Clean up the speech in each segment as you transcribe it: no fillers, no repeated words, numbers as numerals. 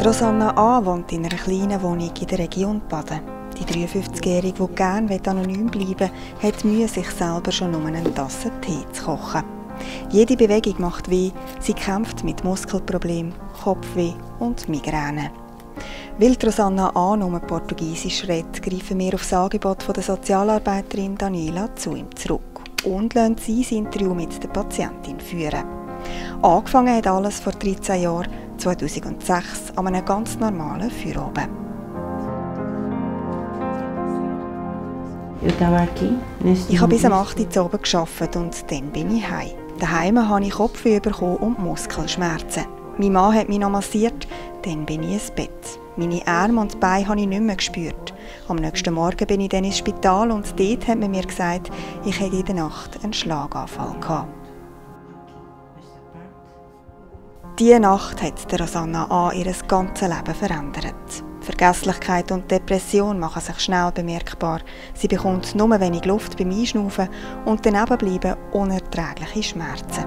Rosanna A. wohnt in einer kleinen Wohnung in der Region Baden. Die 53-Jährige, die gerne anonym bleiben will, hat Mühe, sich selber schon nur eine Tasse Tee zu kochen. Jede Bewegung macht weh, sie kämpft mit Muskelproblemen, Kopfweh und Migräne. Weil Rosanna A. nur Portugiesisch redet, greifen wir auf das Angebot von der Sozialarbeiterin Daniela zu ihm zurück und lassen sie das Interview mit der Patientin führen. Angefangen hat alles vor 13 Jahren, 2006, an einem ganz normalen Feierabend. Ich habe bis am 8 Uhr oben gearbeitet und dann bin ich heim. Daheim habe ich Kopfweh bekommen und Muskelschmerzen. Mein Mann hat mich noch massiert, dann bin ich ins Bett. Meine Arme und Beine habe ich nicht mehr gespürt. Am nächsten Morgen bin ich dann ins Spital und dort hat man mir gesagt, ich hätte in der Nacht einen Schlaganfall gehabt. Diese Nacht hat Rosanna A. ihr ganzes Leben verändert. Vergesslichkeit und Depression machen sich schnell bemerkbar. Sie bekommt nur wenig Luft beim Einschnaufen und daneben bleiben unerträgliche Schmerzen.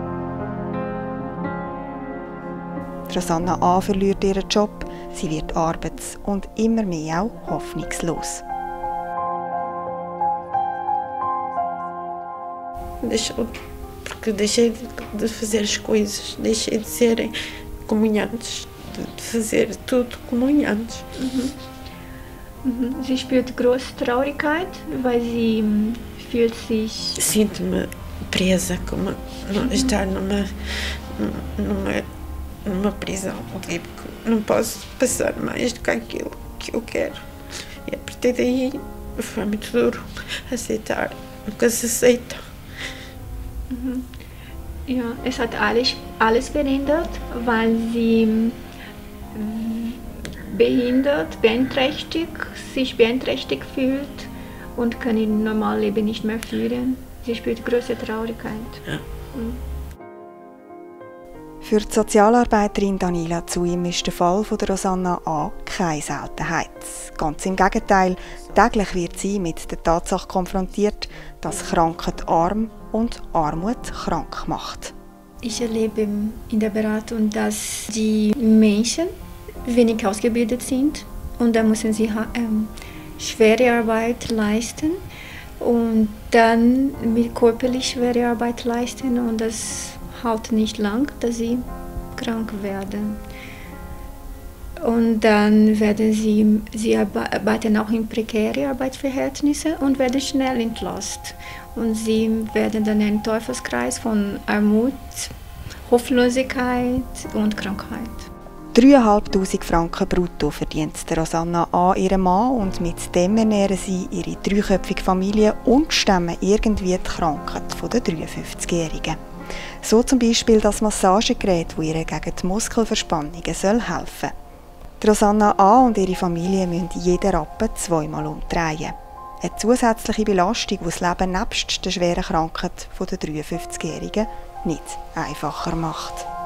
Rosanna A. verliert ihren Job, sie wird arbeits- und immer mehr auch hoffnungslos. Porque deixei de fazer as coisas, deixei de ser como antes, de fazer tudo como antes. Sie spürt große Traurigkeit, weil sie fühlt sich... Sinto-me presa, como estar numa prisão. Tipo, não posso passar mais do que aquilo que eu quero. E a partir daí foi muito duro aceitar. Nunca se aceita. Ja, es hat alles verändert, weil sie sich beeinträchtigt fühlt und kann im Normalleben nicht mehr führen. Sie spürt große Traurigkeit. Ja. Für die Sozialarbeiterin Daniela zu ihm ist der Fall von der Rosanna A. keine Seltenheit. Ganz im Gegenteil, täglich wird sie mit der Tatsache konfrontiert, dass Krankheit arm und Armut krank macht. Ich erlebe in der Beratung, dass die Menschen wenig ausgebildet sind und da müssen sie schwere Arbeit leisten und dann mit körperlich schwere Arbeit leisten und das hält nicht lang, dass sie krank werden. Und dann werden sie arbeiten auch in prekären Arbeitsverhältnissen und werden schnell entlassen. Und sie werden dann in einen Teufelskreis von Armut, Hoffnungslosigkeit und Krankheit. 3'500 Franken brutto verdient Rosanna A. ihren Mann und mit dem ernähren sie ihre dreiköpfige Familie und stemmen irgendwie die Krankheit der 53-Jährigen. So zum Beispiel das Massagegerät, das ihr gegen die Muskelverspannungen helfen soll. Rosanna A. und ihre Familie müssen jeden Rappen zweimal umdrehen. Eine zusätzliche Belastung, die das Leben nebst der schweren Krankheit der 53-Jährigen nicht einfacher macht.